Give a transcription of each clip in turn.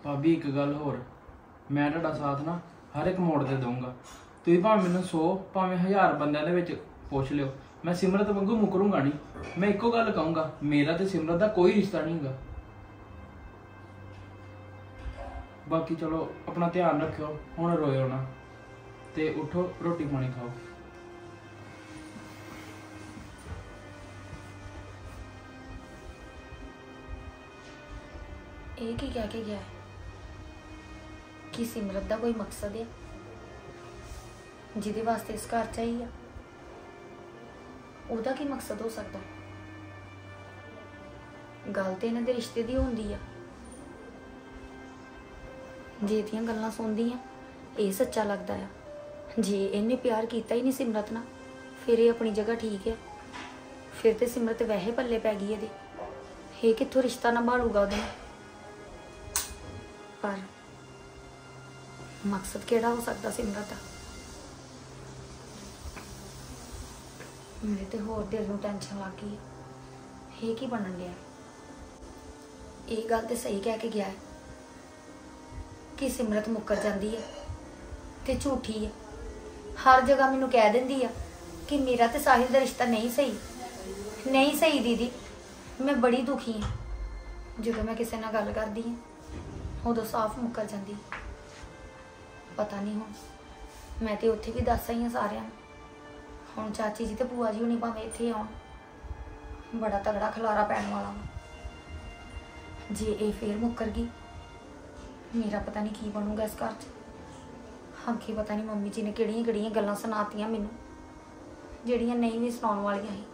भाभी एक गल होर, मैं तुहाडा साथ ना हर एक मोड़ ते दूंगा। तुसीं भावें मैनूं 100 भावें 1000 बंदिਆਂ ਦੇ ਵਿੱਚ ਪੁੱਛ ਲਿਓ, मैं सिमरत वांगू मुकरूंगा नहीं। मैं इक्को गल कहूँगा, मेरा ते सिमरत दा कोई रिश्ता नहीं हैगा। बाकी चलो अपना ध्यान रखियो, हुण रोयो ना ते उठो रोटी पानी खाओ। एक ही कह के गया है कि सिमरत दा कोई मकसद है जिहदे वास्ते इस घर चाहिए, ਉਹਦਾ ਕੀ मकसद हो सकता? गल तो इन्हां दे रिश्ते दी होंदी आ। जे इहदियां गल्लां सुनदी आ ਇਹ सच्चा लगता है। जे इन्हें प्यार किया ही नहीं सिमरत नाल, फिर ये अपनी जगह ठीक है। फिर तो सिमरत वैसे पल्ले पै गई ਇਹਦੇ, ਇਹ कित्थों रिश्ता निभालूगा ਉਹਦੇ ਨਾਲ। पर मकसद केड़ा हो सकता सिमरत का? मेरे तो होर दिल नूं टेंशन लग गई है। ये की बनन दिया? ये गल तो सही कह के गया है कि सिमरत मुकर जाती है ते झूठी है। हर जगह मैनू कह देंदी है कि मेरा तो साहिल का रिश्ता नहीं सही, नहीं सही। दीदी मैं बड़ी दुखी हाँ। जो मैं किसी नाल गल करदी हाँ उदों साफ मुकर जाती। पता नहीं हुण मैं तो उत्थे भी दस आई हाँ सारिਆਂ ਨੂੰ। हुण चाची जी तो भूआ जी हुणी भावें इत्थे आउण, बड़ा तगड़ा खलारा पैण वाला वा। जे ये फिर मुकर गई, मेरा पता नहीं की बनूगा इस घर च। अगे पता नहीं मम्मी जी ने किहड़ियां किहड़ियां गल्लां सुणातियां मैनूं, जिहड़ियां नहीं भी सुनाउण वालियां ही।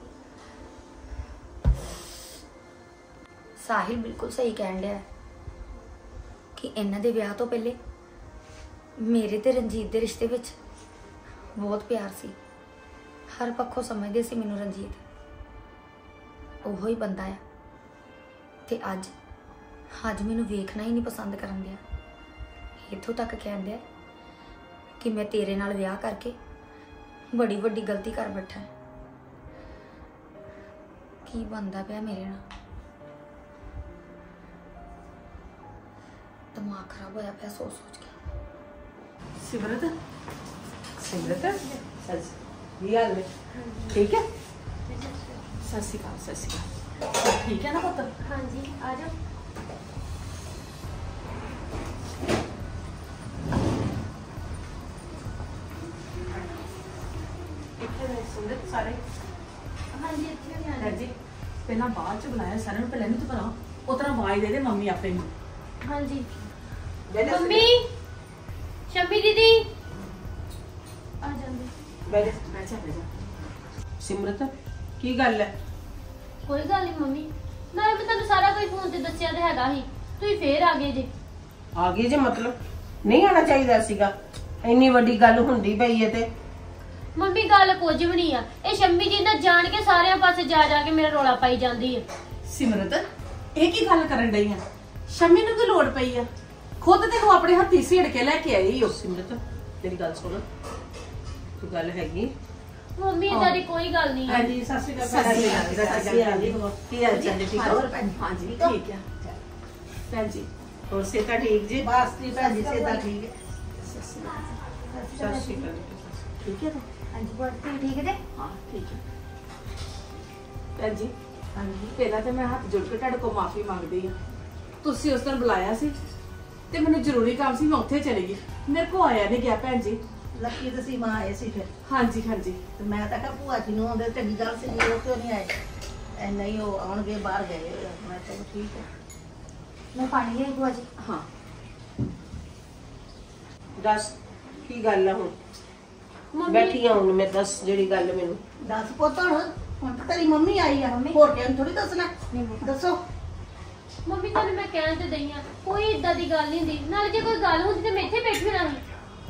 साहिल बिल्कुल सही कहण दिया कि इन्हां दे विआह तो पहले मेरे ते रंजीत दे रिश्ते विच बहुत प्यार सी। हर पक्षों समझते सी मैनूं रंजीत उहो ही बंदा है। ते अज मैनूं वेखना ही नहीं पसंद करन दिया। इत्थों तक कहण दिया कि मैं तेरे नाल विआह करके बड़ी वड्डी गलती कर बैठा है। की बनदा पिया मेरे नाल? दिमाग खराब होया पिया सोच सोच के। सिमरत ये हाल में ठीक है? सत श्री अकाल। ठीक है ना पुत्र? हाँ जी आ जाओ। सारे हाँ जी इत्थे जी पहला बाद च बुलाया सारे ਨੂੰ पहले नहीं तो पता उतना आवाज दे दे मम्मी आपे ਨੂੰ। हाँ जी मम्मी शम्मी दीदी आ जांदी। सिमरत की गल है? कोई गल नहीं मम्मी, नाले मैं तुहानू सारा कुछ फोन ते दस्सिया ते हैगा ही, तुसीं फेर आ गए जे। आ गई जे मतलब नहीं आना चाहिए सीगा, इन्नी वड्डी गल हुंदी पई है ते। मम्मी गल कुछ भी नहीं आ, ये शम्मी जी ना जान के सारे पासे जा जा के मेरा रौला पाई जांदी है। सिमरत ਇਹ ਕੀ ਗੱਲ ਕਰਨ ਡਈ ਆ? ਸ਼ਮੀ ਨੂੰ ਕੀ ਲੋੜ ਪਈ ਆ? ਖੁਦ ਤੈਨੂੰ ਆਪਣੇ ਹੱਥੀ ਸੀੜ ਕੇ ਲੈ ਕੇ ਆਈ ਓ। ਸਿਮਰਤ ਤੇਰੀ ਗੱਲ ਸੁਣ, ਤੂੰ ਗੱਲ ਹੈਗੀ मम्मी इधर दी कोई गल नहीं है। हाँ जी सत श्री अकाल जी। की हाल चाल है? ठीक है? हाँ जी ठीक है भैन जी। और सेहत ठीक जी? बस जी भैन जी सेहत ठीक है। सत श्री अकाल। ठीक है हाँ जी बहुत ठीक है। हाँ ठीक है भैन जी। हाँ जी पहला तो मैं हाथ जोड़ के तुहाडे कोल माफी मंगदी हाँ। तुसीं उस दिन बुलाया सी ते मैनूं जरूरी काम सी, मैं उत्थे चली गई, मेरे को आया नहीं गया भैन जी। लकी तो सी मां आए सी फिर। हाँ जी हाँ जी। तो मैं तो कहा भूआ जी नूं आउंदे चंगी गल सी, वो क्यों नहीं आए? ऐना ही वो आउणगे बाहर गए। मैं चलो ठीक है। मैं पानी ले भूआ जी। हाँ दस की गल है हुण? बैठी हूं मैं, दस जेड़ी गल मैनूं दस पुत हुण तो तेरी मम्मी आई है, होर किहन थोड़ी दसना। दसो मम्मी तुहानू मैं कहण ते दई आ, कोई इदां दी गल नहीं हुंदी, नाले जे कोई गल हुंदी ते मैं इत्थे बैठी होना ही।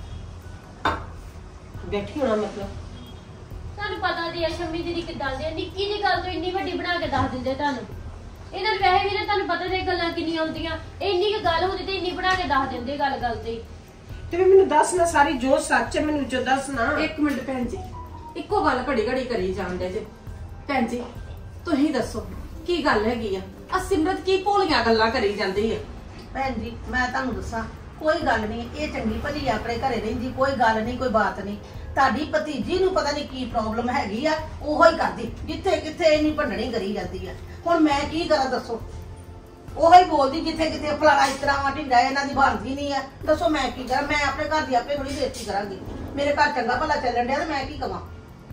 बैठी होना मतलब तुहानू पता ते है शम्मी दीदी किदां दे, निक्की जी गल तो इन्नी वड्डी बना के दस दिंदे तुहानू। इन्हां नूं वैसे भी ना तुहानू पता ते गल्लां किन्नियां हुंदियां, इन्नी क गल हुंदी ते इन्नी बना के दस दिंदे गल गल ते। ते मैनूं दस ना सारी जो सच है मैनूं जो दस ना। एक मिनट भैन जी, इक्को गल घड़ी घड़ी करी जांदे जे। भैन जी तुसीं दसो की गल हैगी आ? सिमरत की भोलियां गल्लां करी जांदी है। ਭੈਣ ਜੀ ਮੈਂ ਤੁਹਾਨੂੰ ਦੱਸਾਂ ਕੋਈ ਗੱਲ ਨਹੀਂ, ਇਹ ਚੰਗੀ ਭਲੀ ਆਪਣੇ ਘਰੇ ਰਹਿੰਦੀ, ਕੋਈ ਗੱਲ ਨਹੀਂ, ਕੋਈ ਬਾਤ ਨਹੀਂ। ਤੁਹਾਡੀ ਭਤੀਜੀ ਨੂੰ ਪਤਾ ਨਹੀਂ ਕੀ ਪ੍ਰੋਬਲਮ ਹੈਗੀ ਆ, ਉਹੋ ਹੀ ਕਰਦੀ, ਜਿੱਥੇ ਕਿੱਥੇ ਇੰਨੀ ਭੰਡਣੀ ਕਰੀ ਜਾਂਦੀ ਆ। ਹੁਣ ਮੈਂ ਕੀ ਕਰਾਂ ਦੱਸੋ? ਉਹੋ ਹੀ ਬੋਲਦੀ ਜਿੱਥੇ ਕਿਤੇ ਫਲਾਣਾ ਇਸ ਤਰ੍ਹਾਂ ਢਿੰਡਾ ਇਹਨਾਂ ਦੀ ਬਣਦੀ ਨਹੀਂ ਆ। ਦੱਸੋ ਮੈਂ ਕੀ ਕਰਾਂ? ਮੈਂ ਆਪਣੇ ਘਰ ਦੀ ਆਪੇ ਥੋੜੀ ਬੇਇੱਜ਼ਤੀ ਕਰਾਂਗੀ। ਮੇਰੇ ਘਰ ਚੰਗਾ ਭਲਾ ਚੱਲਣ ਡਿਆ ਤੇ ਮੈਂ ਕੀ ਕਵਾਂ?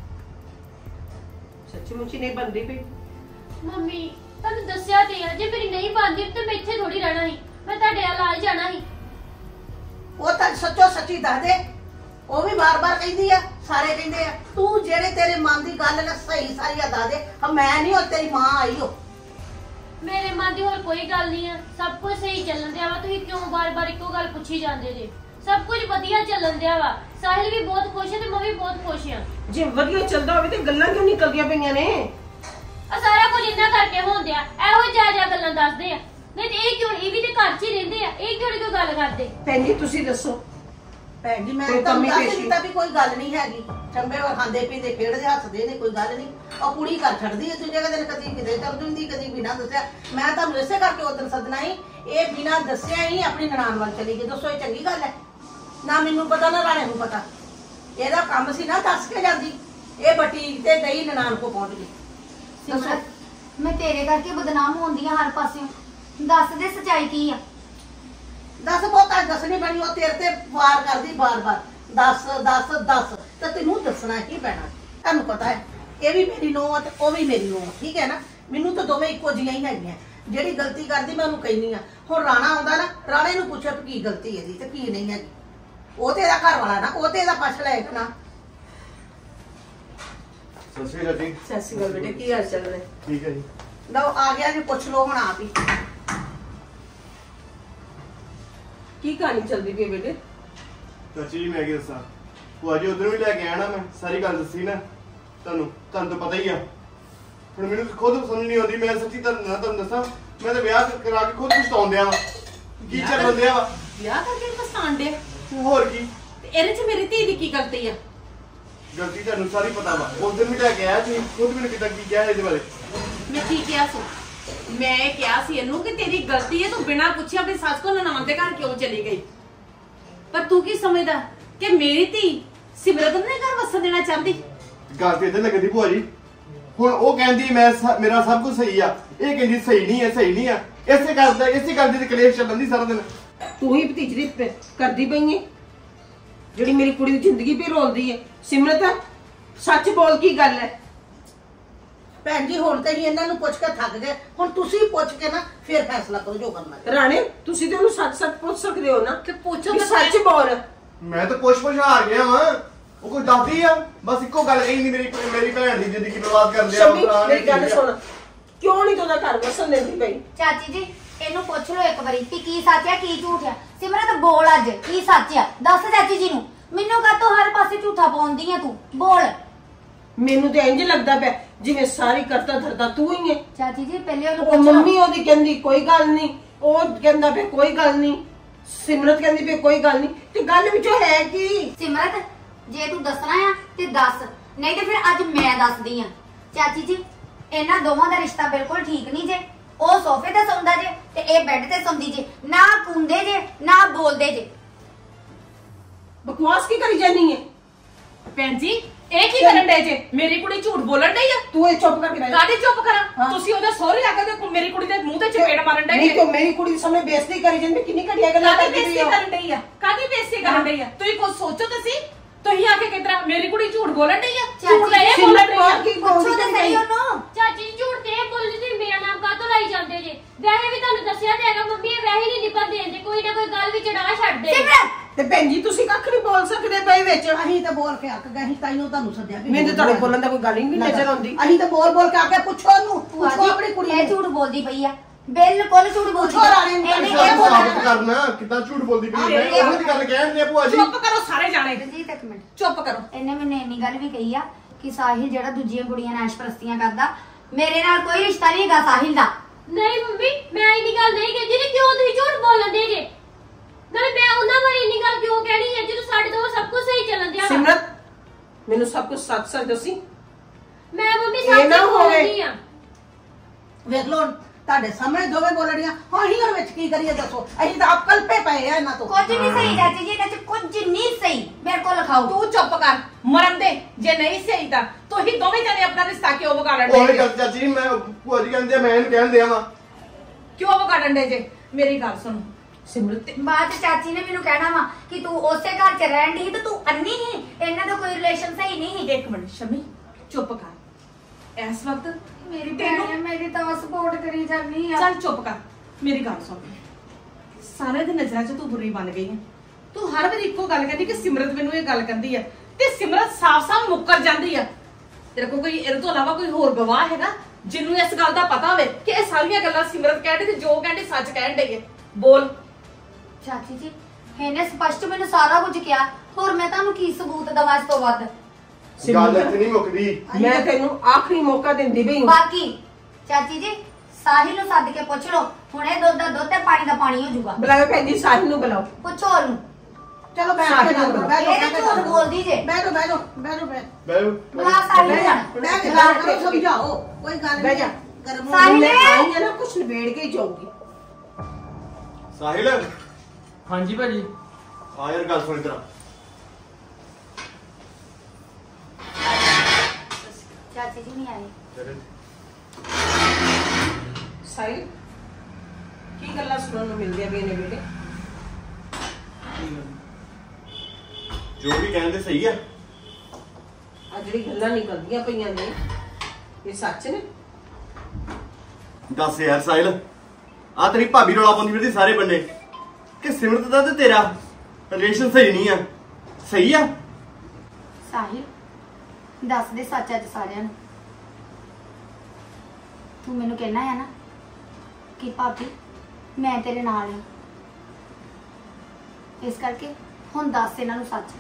ਸੱਚੀ ਮੁੱਚੀ ਨਹੀਂ ਬਣਦੀ ਪਈ। ਮੰਮੀ ਤੁਹਾਨੂੰ ਦੱਸਿਆ ਤੇ ਆ, ਜੇ ਮੇਰੀ ਨਹੀਂ ਬਣਦੀ ਤੇ ਮੈਂ ਇੱਥੇ ਥੋੜੀ ਰਹਿਣਾ ਸੀ, ਮੈਂ ਤੁਹਾਡੇ ਨਾਲ ਆ ਜਾਣਾ ਸੀ। ਉਹ ਤਾਂ ਸੱਚੋ ਸੱਚੀ ਦੱਸ ਦੇ। ਉਹ ਵੀ ਬਾਰ-ਬਾਰ ਕਹਿੰਦੀ ਆ, ਸਾਰੇ ਕਹਿੰਦੇ ਆ। ਤੂੰ ਜਿਹੜੇ ਤੇਰੇ ਮਨ ਦੀ ਗੱਲ ਨਾ ਸਹੀ ਸਾਰੀ ਦੱਸ ਦੇ। ਮੈਂ ਨਹੀਂ, ਉਹ ਤੇਰੀ ਮਾਂ ਆਈ ਹੋ। ਮੇਰੇ ਮਨ ਦੀ ਹੋਰ ਕੋਈ ਗੱਲ ਨਹੀਂ ਆ, ਸਭ ਕੁਝ ਸਹੀ ਚੱਲਣ ਦਿਆ ਵਾ। ਤੁਸੀਂ ਕਿਉਂ ਬਾਰ-ਬਾਰ ਇੱਕੋ ਗੱਲ ਪੁੱਛੀ ਜਾਂਦੇ ਜੇ? ਸਭ ਕੁਝ ਵਧੀਆ ਚੱਲਣ ਦਿਆ ਵਾ। ਸਾਹਿਲ ਵੀ ਬਹੁਤ ਖੁਸ਼ ਹੈ ਤੇ ਮੈਂ ਵੀ ਬਹੁਤ ਖੁਸ਼ ਹਾਂ। ਜੇ ਵਧੀਆ ਚੱਲਦਾ ਹੋਵੇ ਤੇ ਗੱਲਾਂ ਕਿਉਂ ਨਿਕਲਦੀਆਂ ਪਈਆਂ ਨੇ? ਆ ਸਾਰਾ ਕੁਝ ਇੰਨਾ ਕਰਕੇ ਹੋਣ ਆ, ਇਹੋ ਜਿਹਾ ਗੱਲਾਂ ਦੱਸਦੇ ਆ। ਨਹੀਂ ਤੇ ਇਹ ਕਿਉਂ, ਇਹ ਵੀ ਤੇ ਘਰ 'ਚ ਹੀ ਰਹਿੰਦੇ ਆ, ਇਹ ਕਿਉਂ ਕੋਈ ਗੱਲ ਕਰਦੇ? ਭੈਣ ਜੀ ਤੁਸੀਂ ਦੱਸੋ। ਭੈਣ ਜੀ ਮੈਂ ਕੋਈ ਤਾਂ ਕਮੀ ਦੱਸ ਪੇਸ਼ੀ? ਦਿੱਤਾ ਵੀ ਕੋਈ ਗੱਲ ਨਹੀਂ ਹੈਗੀ। ਚੰਗੇ ਉਹ ਖਾਂਦੇ ਪੀਂਦੇ ਖੇਡਦੇ ਹੱਸਦੇ ਨੇ, ਕੋਈ ਗੱਲ ਨਹੀਂ। ਉਹ ਕੁੜੀ ਘਰ ਛੱਡਦੀ ਹੈ ਦੂਜੇ ਦਿਨ, ਕਦੀ ਕਿਤੇ ਚੱਲ ਜਾਂਦੀ, ਕਦੀ ਬਿਨਾਂ ਦੱਸਿਆ। ਮੈਂ ਤੁਹਾਨੂੰ ਇਸੇ ਕਰਕੇ ਉਦੋਂ ਸੱਦਣਾ ਹੀ, ਇਹ ਬਿਨਾਂ ਦੱਸਿਆ ਹੀ ਆਪਣੀ ਨਨਾਣ ਵੱਲ ਚਲੀ ਗਈ। ਦੱਸੋ ਇਹ ਚੰਗੀ ਗੱਲ ਹੈ? ਨਾ ਮੈਨੂੰ ਪਤਾ ਨਾ ਰਾਣੇ ਨੂੰ ਪਤਾ। ਇਹਦਾ ਕੰਮ ਸੀ ਨਾ ਦੱਸ ਕੇ ਜਾਂਦੀ। ਇਹ ਬਟੀਕ ਤੇ ਗਈ, ਨਨਾਣ ਕੋ ਪਹੁੰਚ ਗਈ। ਸਿਮਰਤ, ਮੈਂ ਤੇਰੇ ਕਰਕੇ ਬਦਨਾਮ ਹੁੰਦੀ ਆ ਹਰ ਪਾਸਿਓਂ। ਦੱਸ ਦੇ ਸੱਚਾਈ ਕੀ ਆ? ਦੱਸ ਬਹੁਤਾ ਦੱਸਣੀ ਪੈਣੀ, ਉਹ ਤੇਰੇ ਤੇ ਵਾਰ ਕਰਦੀ ਬਾਰ-ਬਾਰ। ਦੱਸ ਦੱਸ ਦੱਸ, ਤੇ ਤੈਨੂੰ ਦੱਸਣਾ ਹੀ ਪੈਣਾ। ਤੁਹਾਨੂੰ ਪਤਾ ਹੈ ਇਹ ਵੀ ਮੇਰੀ ਨੂੰਹ ਆ ਤੇ ਉਹ ਵੀ ਮੇਰੀ ਨੂੰਹ ਆ, ਠੀਕ ਹੈ ਨਾ? ਮੈਨੂੰ ਤਾਂ ਦੋਵੇਂ ਇੱਕੋ ਜਿਹੀਆਂ ਹੀ ਹੈਗੀਆਂ। ਜਿਹੜੀ ਗਲਤੀ ਕਰਦੀ ਮੈਂ ਉਹਨੂੰ ਕਹਿੰਦੀ ਆ। ਹੁਣ ਰਾਣਾ ਆਉਂਦਾ ਨਾ, ਰਾਣੇ ਨੂੰ ਪੁੱਛੋ ਕੀ ਗਲਤੀ ਇਹਦੀ ਤੇ ਕੀ ਨਹੀਂ ਹੈਗੀ। ਉਹ ਤੇ ਇਹਦਾ ਘਰ ਵਾਲਾ ਨਾ, ਉਹ ਤੇ ਇਹਦਾ ਪਛ ਲਏਗਾ ਨਾ। ਸਤਿ ਸ਼੍ਰੀ ਅਕਾਲ ਜੀ। ਸਤਿ ਸ਼੍ਰੀ ਅਕਾਲ ਬੇਟੇ, ਕੀ ਹਾਲ ਚਾਲ ਨੇ? ਠੀਕ ਹੈ ਜੀ। ਲਓ ਆ ਗਿਆ ਜੀ, ਪੁੱਛ ਲਓ ਹੁਣ ਆਪ ਹੀ। ਕੀ ਕਹਾਣੀ ਚੱਲਦੀ ਪਈ ਬੇਟੇ? ਚਾਚੀ ਜੀ ਮੈਂ ਕੀ ਦੱਸਾਂ, ਭੂਆ ਜੀ ਉਧਰੋਂ ਵੀ ਲੈ ਕੇ ਆਇਆ ਨਾ, ਮੈਂ ਸਾਰੀ ਗੱਲ ਦੱਸੀ ਨਾ ਤੁਹਾਨੂੰ ਤਾਂ ਪਤਾ ਹੀ ਆ। ਹੁਣ ਮੈਨੂੰ ਖੁਦ ਸਮਝ ਨਹੀਂ ਆਉਂਦੀ। ਮੈਂ ਸੱਚੀ ਤੁਹਾਨੂੰ ਦੱਸਾਂ, ਮੈਂ ਤਾਂ ਵਿਆਹ ਕਰਾ ਕੇ ਖੁਦ ਪਛਤਾਉਂਦਿਆ ਵਾ। ਕੀ ਚੱਲ ਰਿਹਾ ਵਾ? ਵਿਆਹ ਕਰਕੇ ਪਛਤਾਣ ਡਿਆ? ਹੋਰ ਕੀ? ਤੇ ਇਹਦੇ 'ਚ ਮੇਰੀ ਧੀ ਦੀ ਕੀ ਗਲਤੀ ਆ? ਗਲਤੀ ਤੁਹਾਨੂੰ ਸਾਰੀ ਪਤਾ ਵਾ। ਉਸ ਦਿਨ ਵੀ ਲੈ ਕੇ ਆਇਆ ਸੀ, ਖੁਦ ਮੈਨੂੰ ਕਿਤਾ ਕੀ ਕਿਹਾ ਇਹਦੇ ਬਾਰੇ। ਮੈਂ ਕੀ ਕਿਹਾ ਸੀ? ਮੈਂ ਇਹ ਕਿਹਾ ਸੀ ਇਹਨੂੰ ਕਿ ਤੇਰੀ ਗਲਤੀ ਹੈ, ਤੂੰ ਬਿਨਾਂ ਪੁੱਛੇ ਆਪਣੀ ਸੱਸ ਕੋਲ ਨਨਾਣ ਦੇ ਘਰ ਕਿਉਂ ਚਲੀ ਗਈ? ਪਰ ਤੂੰ ਕੀ ਸਮਝਦਾ ਕਿ ਮੇਰੀ ਧੀ ਸਿਮਰਤ ਨੂੰ ਨਹੀਂ ਘਰ ਵਸਣ ਦੇਣਾ ਚਾਹੁੰਦੀ? ਗੱਲ ਤੇ ਇਦਾਂ ਲੱਗਦੀ ਭੂਆ ਜੀ। ਹੁਣ ਉਹ ਕਹਿੰਦੀ ਮੇਰਾ ਸਭ ਕੁਝ ਸਹੀ ਆ, ਇਹ ਕਹਿੰਦੀ ਸਹੀ ਨਹੀਂ ਹੈ, ਸਹੀ ਨਹੀਂ ਆ। ਇਸੇ ਗੱਲ ਦੀ ਕਲੇਸ਼ ਚੱਲਣ ਦੀ ਸਾਰਾ ਦਿਨ। ਤੂੰ ਹੀ ਭਤੀਜਰੀ ਕਰਦੀ ਪਈ ਏ, ਜਿਹੜੀ ਮੇਰੀ ਕੁੜੀ ਦੀ ਜ਼ਿੰਦਗੀ ਵੀ ਰੋਲਦੀ ਏ। ਸਿਮਰਤ ਸੱਚ ਬੋਲ, ਕੀ ਗੱਲ ਹੈ? ਭੈਣ ਜੀ ਹੁਣ ਤੇ ਹੀ ਇਹਨਾਂ ਨੂੰ ਪੁੱਛ ਕੇ ਥੱਕ ਗਏ। ਹੁਣ ਤੁਸੀਂ ਪੁੱਛ ਕੇ ਨਾ ਫਿਰ ਫੈਸਲਾ ਕਰੋ ਜੋ ਕਰਨਾ ਹੈ। ਰਾਣੇ ਤੁਸੀਂ ਤੇ ਉਹਨੂੰ ਸੱਚ ਪੁੱਛ ਸਕਦੇ ਹੋ ਨਾ ਕਿ ਪੁੱਛੋ ਕਿ ਤਾਂ ਸੱਚ ਬੋਲ। ਮੈਂ ਤਾਂ ਪੁੱਛ ਹਾਰ ਗਿਆ ਵਾਂ। ਉਹ ਕੋਈ ਦੱਸਦੀ ਆ, ਬਸ ਇੱਕੋ ਗੱਲ ਕਹੀ ਨਹੀਂ, ਮੇਰੀ ਭੈਣ ਦੀ ਜ਼ਿੰਦਗੀ ਬਰਬਾਦ ਕਰ ਲਿਆ। ਸ਼ਮੀ ਮੇਰੀ ਗੱਲ ਸੁਣ, ਕਿਉਂ ਨਹੀਂ ਤੁਹਾਡਾ ਘਰ ਵਸਣ ਦਿੰਦੀ ਪਈ? ਚਾਚੀ ਜੀ ਇਹਨੂੰ ਪੁੱਛ ਲਓ ਇੱਕ ਵਾਰੀ ਕਿ ਕੀ ਸੱਚ ਆ ਕੀ ਝੂਠ ਆ। ਸਿਮਰਤ ਬੋਲ, ਅੱਜ ਕੀ ਸੱਚ ਆ ਦੱਸ ਚਾਚੀ ਜੀ ਨੂੰ। ਮੈਨੂੰ ਕਾ ਹਰ ਪਾਸੇ ਝੂਠਾ ਪਾਉਂਦੀ ਆ ਤੂੰ, ਬੋਲ। ਮੈਨੂੰ ਤੇ ਇੰਜ ਲੱਗਦਾ ਪਿਆ ਜਿਵੇਂ ਸਾਰੀ ਕਰਤਾ ਧਰਤਾ ਤੂੰ ਹੀ ਹੈ। ਚਾਚੀ ਜੀ ਪਹਿਲੇ ਉਹਨੂੰ ਉਹ ਪੁੱਛ ਲਓ। ਮੰਮੀ ਉਹਦੀ ਕਹਿੰਦੀ ਕੋਈ ਗੱਲ ਨਹੀਂ, ਉਹ ਕਹਿੰਦਾ ਪਿਆ ਕੋਈ ਗੱਲ ਨਹੀਂ, ਸਿਮਰਤ ਕਹਿੰਦੀ ਪਈ ਕੋਈ ਗੱਲ ਨਹੀਂ, ਤੇ ਗੱਲ ਵਿੱਚੋਂ ਹੈ ਕੀ? ਸਿਮਰਤ ਜੇ ਤੂੰ ਦੱਸਣਾ ਆ ਤੇ ਦੱਸ, ਨਹੀਂ ਤੇ ਫਿਰ ਅੱਜ ਮੈਂ ਦੱਸਦੀ ਆ। ਚਾਚੀ ਜੀ ਇਹਨਾਂ ਦੋਵਾਂ ਦਾ ਰਿਸ਼ਤਾ ਬਿਲਕੁਲ ਠੀਕ ਨਹੀਂ ਜੇ। ਉਹ ਸੋਫੇ ਤੇ ਸੌਂਦਾ ਜੇ ਤੇ ਇਹ ਬੈੱਡ ਤੇ ਸੌਂਦੀ ਜੇ, ਨਾ ਕੁੰਦੇ ਜੇ ਨਾ ਬੋਲਦੇ ਜੇ। ਬਕਵਾਸ ਕੀ ਕਰੀ ਜਾਨੀ ਹੈ? ਭੈਣ ਜੀ ਇਹ ਕੀ ਕਰਨ ਡੇ ਜੇ? ਮੇਰੀ ਕੁੜੀ ਝੂਠ ਬੋਲਣ ਡਈ ਆ? ਤੂੰ ਇਹ ਚੁੱਪ ਕਰਕੇ ਬਹਿ ਜਾ। ਕਾਹਦੀ ਚੁੱਪ ਕਰਾਂ? ਹਾਂ। ਤੁਸੀਂ ਉਹਦੇ ਸਹੁਰੇ ਆ ਕੇ ਤੇ ਮੇਰੀ ਕੁੜੀ ਦੇ ਮੂੰਹ ਤੇ ਚਪੇੜ ਮਾਰਨ ਡਏ ਨਹੀਂ ਜੇ। ਤੂੰ ਮੇਰੀ ਕੁੜੀ ਦੇ ਸਾਹਮਣੇ ਬੇਇੱਜ਼ਤੀ ਕਰੀ ਜਾਂਦੀ, ਕਿੰਨੀ ਘਟੀਆ ਗੱਲਾਂ ਕਾਹਦੀ ਕਰਦੀ ਬੇਇੱਜ਼ਤੀ ਪਈ ਕਰਨ ਡਈ ਆ? ਕਾਹਦੀ ਬੇਇੱਜ਼ਤੀ ਕਰਨ ਡਈ ਆ? ਤੁਸੀਂ ਕੁਝ ਸੋਚੋ ਤਾਂ ਸੀ। ਤੁਸੀਂ ਆ ਕੇ ਕਿਤਰਾ ਮੇਰੀ ਕੁੜੀ ਝੂਠ ਬੋਲਣ ਡਈ ਆ? ਝੂਠ ਤਾਂ ਇਹ ਬੋਲਣ ਡਈ ਆ। ਕੀ ਪੁੱਛੋ ਤੇ ਸਹੀ ਉਹਨੂੰ। ਚਾਚੀ ਜੀ ਝੂਠ ਤੇ ਇਹ ਬੋਲਦੀ, ਤੁਸੀਂ ਮੇਰਾ ਨਾਮ ਕਾਹਤੋਂ ਲਾਈ ਜਾਂਦੇ ਜੇ? ਵੈਸੇ ਵੀ ਤੁਹਾਨੂੰ ਦੱਸਿਆ ਤੇ ਹੈਗਾ ਮੰਮੀ, ਇਹ ਵੈਸੇ ਨਹੀਂ ਨਿਕਲ ਦੇਂਦੇ, ਕੋਈ ਨਾ ਕੋਈ ਗੱਲ ਵਿੱਚ ਡਾ ਛੱਡਦੇ। ਸਿਮਰਤ ਤੇ ਭੈਣ ਜੀ ਤੁਸੀਂ ਕੱਖ ਨਹੀਂ ਬੋਲ ਸਕਦੇ ਪਏ ਵਿੱਚ। ਅਸੀਂ ਤਾਂ ਬੋਲ ਕੇ ਅੱਕ ਗਏ, ਅਸੀਂ ਤਾਈਓ ਤੁਹਾਨੂੰ ਸੱਦਿਆ ਵੀ ਮੈਨੂੰ ਤਾਂ ਤੁਹਾਡੇ ਬੋਲਣ ਦਾ ਕੋਈ ਗੱਲ ਹੀ ਨਹੀਂ ਨਜ਼ਰ ਆਉਂਦੀ। ਅਸੀਂ ਤਾਂ ਬੋਲ ਕੇ ਆ ਕੇ ਪੁੱਛੋ ਉਹਨੂੰ, ਭੂਆ ਪੁੱਛੋ ਜੀ, ਆਪਣੀ ਕੁੜੀ ਇਹ ਨੂੰ। ਝੂਠ ਬੋਲਦੀ ਪਈ ਆ, ਬਿਲਕੁਲ ਝੂਠ ਬੋਲਦੀ ਪੁੱਛੋ ਰਾਣੀ ਨੂੰ, ਇਹਨੇ ਪੁੱਛੋ ਇਹ ਉਹਨੂੰ। ਬੋਲਣਾ। ਸਾਬਤ ਕਰਨਾ ਕਿੱਦਾਂ ਝੂਠ ਬੋਲਦੀ ਪਈ ਹੈ। ਉਹੋ ਦੀ ਗੱਲ ਕਹਿਣ ਦੇ ਭੂਆ ਜੀ। ਚੁੱਪ ਕਰੋ ਸਾਰੇ ਜਾਣੇ, ਜੀ ਇੱਕ ਮਿੰਟ, ਚੁੱਪ ਕਰੋ। ਇਹਨੇ ਮੈਨੂੰ ਇੰਨੀ ਗੱਲ ਵੀ ਕਹੀ ਆ ਕਿ ਸਾਹਿਲ ਜਿਹੜਾ ਦੂਜੀਆਂ ਕੁੜੀਆਂ ਨਾਲ ਐਸ਼ਪਰਸਤੀਆਂ ਕਰਦਾ, ਮੇਰੇ ਨਾਲ ਕੋਈ ਰਿਸ਼ਤਾ ਨਹੀਂ ਹੈਗਾ ਸਾਹਿਲ ਦਾ। ਨਹੀਂ ਮੰਮੀ ਮੈਂ ਇੰਨੀ ਗੱਲ ਨਹੀਂ ਕਹਿੰਦੀ ਤੇ ਕਿਉਂ ਤੁਸੀਂ ਝੂਠ ਬੋਲਣ ਦੇ ਜੇ? ਨਾਲੇ ਮੈਂ ਉਹਨਾਂ ਬਾਰੇ ਇੰਨੀ ਗੱਲ ਕਿਉਂ ਕਹਿਣੀ ਹੈ ਜਦੋਂ ਸਾਡੇ ਤੋਂ ਸਭ ਕੁਝ ਸਹੀ ਚੱਲਣ ਦਿਆ ਵਾ? ਸਿਮਰਤ ਮੈਨੂੰ ਸਭ ਕੁਝ ਸੱਚ ਦੱਸੀ। ਮੈਂ ਮੰਮੀ ਇਹ ਨਾ ਸੱਚ ਹੋਵੇ। ਬੋਲਦੀ ਆ। ਵੇਖ ਲਓ ਤੁਹਾਡੇ ਸਾਹਮਣੇ ਦੋਵੇਂ ਬੋਲਣੀਆਂ ਅਸੀਂ ਹੁਣ ਵਿੱਚ ਕੀ ਕਰੀਏ ਦੱਸੋ ਅਸੀਂ ਤਾਂ ਆਪ ਕਲਪੇ ਪਏ ਆ ਇਹਨਾਂ ਤੋਂ ਕੁਝ ਨਹੀਂ ਸਹੀ ਚਾਚੀ ਜੀ, ਇਹਨਾਂ ਚ ਕੁਝ ਨਹੀਂ ਸਹੀ। ਮੇਰੇ ਕੋਲ ਲਿਖਾਓ। ਤੂੰ ਚੁੱਪ ਕਰ ਮਰਨ ਦੇ, ਜੇ ਨਹੀਂ ਸਹੀ ਤਾਂ ਤੁਸੀਂ ਦੋਵੇਂ ਜਣੇ ਆਪਣਾ ਰਿਸ਼ਤਾ ਕਿਉਂ ਵਿਗਾੜਨ ਉਹੀ ਦੇ ਗੱਲ ਚਾਚੀ ਜੀ, ਮੈਂ ਭੂਆ ਜੀ ਕਹਿੰਦੇ ਆ, ਮੈਂ ਇਹਨੂੰ ਕਹਿਣ ਦਿਆ ਵਾ। ਕਿਉਂ ਵਿਗਾੜਨ ਦੇ ਜੇ? ਮੇਰੀ ਗੱਲ ਸੁਣੋ ਸਿਮਰਤ, ਬਾਅਦ ਚ ਚਾਚੀ ਨੇ ਮੈਨੂੰ ਕਹਿਣਾ ਵਾ ਕਿ ਤੂੰ ਉਸੇ ਘਰ ਚ ਰਹਿਣ ਦੀ ਤੇ ਤੂੰ ਅੰਨੀ ਹੀ, ਇਹਨਾਂ ਦਾ ਕੋਈ ਰਿਲੇਸ਼ਨ ਸਹੀ ਨਹੀਂ ਸੀ। ਇੱਕ ਮਿੰਟ ਸ਼ਮੀ ਚੁੱਪ ਕਰ। ਇਸ ਵਕਤ ਮੇਰੀ ਭੈਣ ਨੇ ਮੇਰੀ ਤਾਂ ਸਪੋਰਟ ਕਰੀ ਜਾਂਦੀ ਆ। ਚੱਲ ਚੁੱਪ ਕਰ, ਮੇਰੀ ਗੱਲ ਸੁਣ। ਸਾਰੇ ਦੀ ਨਜ਼ਰਾਂ 'ਚ ਤੂੰ ਬੁਰੀ ਬਣ ਗਈ ਹੈ। ਤੂੰ ਹਰ ਵਾਰ ਇੱਕੋ ਗੱਲ ਕਹਿੰਦੀ ਕਿ ਸਿਮਰਤ ਮੈਨੂੰ ਇਹ ਗੱਲ ਕਹਿੰਦੀ ਹੈ ਤੇ ਸਿਮਰਤ ਸਾਫ਼-ਸਾਫ਼ ਮੁੱਕਰ ਜਾਂਦੀ ਆ। ਤੇਰੇ ਕੋਲ ਕੋਈ ਇਹਦੇ ਤੋਂ ਇਲਾਵਾ ਕੋਈ ਹੋਰ ਗਵਾਹ ਹੈਗਾ ਜਿਹਨੂੰ ਇਸ ਗੱਲ ਦਾ ਪਤਾ ਹੋਵੇ ਕਿ ਇਹ ਸਾਰੀਆਂ ਗੱਲਾਂ ਸਿਮਰਤ ਕਹਿੰਦੀ ਤੇ ਜੋ ਕਹਿੰਦੀ ਸੱਚ ਕਹਿਣ ਡਈ ਹੈ? ਬੋਲ। ਚਾਚੀ ਜੀ ਇਹਨੇ ਸਪਸ਼ਟ ਮੈਨੂੰ ਸਾਰਾ ਕੁਝ ਕਿਹਾ, ਹੋਰ ਮੈਂ ਤੁਹਾਨੂੰ ਕੀ ਸਬੂਤ ਦਵਾਂ ਇਸ ਤੋਂ ਵੱਧ? ਗੱਲ ਇੱਥੇ ਨਹੀਂ ਮੁੱਕਦੀ। ਮੈਂ ਤੈਨੂੰ ਆਖਰੀ ਮੌਕਾ ਦਿੰਦੀ ਪਈ ਹਾਂ। ਬਾਕੀ ਚਾਚੀ ਜੀ ਸਾਹਿਲ ਨੂੰ ਸੱਦ ਕੇ ਪੁੱਛ ਲਓ, ਹੁਣ ਇਹ ਦੁੱਧ ਦਾ ਦੁੱਧ ਤੇ ਪਾਣੀ ਦਾ ਪਾਣੀ ਹੋ ਜਾਊਗਾ। ਬੁਲਾਓ ਭੈਣ ਜੀ, ਸਾਹਿਲ ਨੂੰ ਬੁਲਾਓ। ਪੁੱਛੋ ਉਹਨੂੰ। ਚਲੋ ਬੈਠ ਕੇ ਗੱਲ ਕਰੋ, ਬੈਠੋ ਇਹ ਝੂਠ ਬੋਲਦੀ ਜੇ। ਬੈਠੋ ਬੈਠੋ ਬੈਠੋ ਬੈਠੋ। ਬੁਲਾ ਸਾਹਿਲ ਨੂੰ। ਬੈਠ ਕੇ ਗੱਲ ਕਰੋ, ਸਮਝਾਓ ਕੋਈ ਗੱਲ ਬਹਿ ਨਹੀਂ ਜਾ। ਗਰਮ ਸਾਹਿਲ। ਮੈਂ ਆਈ ਆ ਨਾ ਕੁਛ ਨਿਬੇੜ ਕੇ ਹੀ ਜਾਊਗੀ। ਸਾਹਿਲ ਹਾਂਜੀ ਭਾਜੀ। ਆ ਯਾਰ ਗੱਲ ਸੁਣ ਇਧਰ। ਚਾਚੀ ਜੀ ਨਹੀਂ ਆਏ। ਸਾਹਿਲ ਕੀ ਗੱਲਾਂ ਸੁਣਨ ਨੂੰ ਮਿਲਦੀਆਂ ਪਈਆਂ ਨੇ ਬੇਟੇ? ਜੋ ਵੀ ਕਹਿੰਦੇ ਸਹੀ ਆ। ਆ ਜਿਹੜੀ ਗੱਲਾਂ ਨਿਕਲਦੀਆਂ ਪਈਆਂ ਨੇ ਇਹ ਸੱਚ ਨੇ? ਦੱਸ ਯਾਰ ਸਾਹਿਲ, ਆ ਤੇਰੀ ਭਾਬੀ ਰੌਲਾ ਪਾਉਂਦੀ ਫਿਰਦੀ ਸਾਰੇ ਬੰਨੇ ਕਿ ਸਿਮਰਤ ਦਾ ਤੇ ਤੇਰਾ ਰਿਲੇਸ਼ਨ ਸਹੀ ਨਹੀਂ ਆ। ਸਹੀ ਆ? ਸਾਹਿਲ ਦੱਸ ਦੇ ਸੱਚ ਅੱਜ ਸਾਰਿਆਂ ਨੂੰ। ਤੂੰ ਮੈਨੂੰ ਕਹਿਣਾ ਹੈ ਨਾ ਕਿ ਭਾਬੀ ਮੈਂ ਤੇਰੇ ਨਾਲ ਹਾਂ, ਇਸ ਕਰਕੇ ਹੁਣ ਦੱਸ ਇਹਨਾਂ ਨੂੰ ਸੱਚ।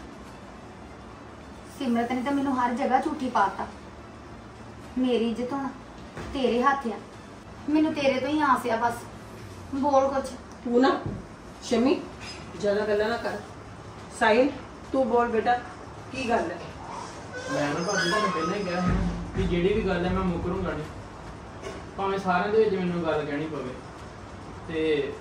ਸਿਮਰਤ ਨੇ ਤਾਂ ਮੈਨੂੰ ਹਰ ਜਗ੍ਹਾ ਝੂਠੀ ਪਾਤਾ। ਮੇਰੀ ਇੱਜ਼ਤ ਹੁਣ ਤੇਰੇ ਹੱਥ ਆ, ਮੈਨੂੰ ਤੇਰੇ ਤੋਂ ਹੀ ਆਸ ਆ। ਬਸ ਬੋਲ ਕੁਛ। ਤੂੰ ਨਾ ਸ਼ਮੀ ਜ਼ਿਆਦਾ ਗੱਲਾਂ ਨਾ ਕਰ। ਸਾਹਿਲ ਤੂੰ ਬੋਲ ਬੇਟਾ, ਕੀ ਗੱਲ ਹੈ? ਮੈਂ ਨਾ ਭਾਜੀ ਤੁਹਾਨੂੰ ਪਹਿਲਾਂ ਹੀ ਕਿਹਾ ਸੀ ਨਾ ਕਿ ਜਿਹੜੀ ਵੀ ਗੱਲ ਹੈ ਮੈਂ ਮੁਕਰੂੰਗਾ ਨਹੀਂ, ਭਾਵੇਂ ਸਾਰਿਆਂ ਦੇ ਵਿੱਚ ਮੈਨੂੰ ਗੱਲ ਕਹਿਣੀ ਪਵੇ। ਤੇ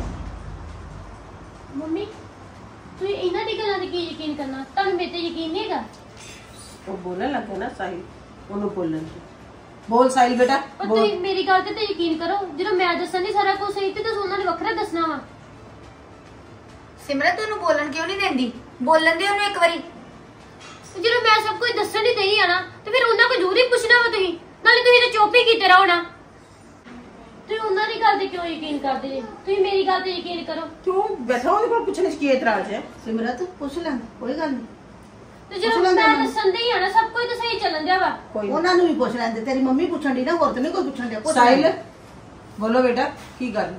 ਮੰਮੀ ਤੁਸੀਂ ਇਹਨਾਂ ਦੀ ਗੱਲਾਂ ਤੇ ਕੀ ਯਕੀਨ ਕਰਨਾ? ਤੁਹਾਨੂੰ ਮੇਰੇ ਤੇ ਯਕੀਨ ਨਹੀਂ ਹੈਗਾ? ਉਹ ਬੋਲਣ ਲੱਗਾ ਨਾ ਸਾਹਿਲ, ਉਹਨੂੰ ਬੋਲਣ ਦੇ। ਬੋਲ ਸਾਹਿਲ ਬੇਟਾ ਪਰ ਬੋਲ। ਤੁਸੀਂ ਮੇਰੀ ਗੱਲ ਤੇ ਯਕੀਨ ਕਰੋ। ਜਦੋਂ ਮੈਂ ਦੱਸਣ ਦੀ ਸਾਰਾ ਕੁਝ ਸਹੀ ਤੇ ਤੁਸੀਂ ਉਹਨਾਂ ਨੇ ਵੱਖਰਾ ਦੱਸਣਾ ਵਾ। ਸਿਮਰਤ ਉਹਨੂੰ ਬੋਲਣ ਕਿਉਂ ਨਹੀਂ ਦਿੰਦੀ? ਬੋਲਣ ਦੇ ਉਹਨੂੰ ਇੱਕ ਵਾਰੀ। ਜਦੋਂ ਮੈਂ ਸਭ ਕੁਝ ਦੱਸਣ ਦੀ ਦਈ ਆ ਨਾ ਤੇ ਫਿਰ ਉਹਨਾਂ ਕੋਲ ਜ਼ਰੂਰ ਹੀ ਪੁੱਛਣਾ ਵਾ ਤੁਸੀਂ। ਨਾਲੇ ਤੁਸੀਂ ਤਾਂ ਚੁੱਪ ਹੀ ਕੀਤੇ ਰਹੋ ਨਾ। ਤੁਸੀਂ ਉਹਨਾਂ ਦੀ ਗੱਲ ਤੇ ਕਿਉਂ ਯਕੀਨ ਕਰਦੇ ਜੇ? ਤੁਸੀਂ ਮੇਰੀ ਗੱਲ ਤੇ ਯਕੀਨ ਕਰੋ। ਤੂੰ ਬੈਠਾ ਉਹਦੇ ਕੋਲ ਪੁੱਛਣ ਚ ਕੀ ਇਤਰਾਜ਼ ਹੈ? ਸਿਮਰਤ ਪੁੱਛ ਲੈ, ਕੋਈ ਗੱਲ ਨਹੀਂ। ਤੇ ਜਦੋਂ ਮੈਂ ਦੱਸਣ ਦੀ ਆ ਨਾ ਸਭ ਕੁਝ ਤਾਂ ਸਹੀ ਚੱਲਣ ਦਿਆ ਵਾ। ਕੋਈ ਉਹਨਾਂ ਨੂੰ ਵੀ ਪੁੱਛ ਲੈਂਦੇ, ਤੇਰੀ ਮੰਮੀ ਪੁੱਛਣ ਦੀ ਨਾ, ਹੋਰ ਤੇ ਨਹੀਂ ਕੋਈ ਪੁੱਛਣ ਡਿਆ। ਸਾਹਿਲ ਬੋਲੋ ਬੇਟਾ, ਕੀ ਗੱਲ?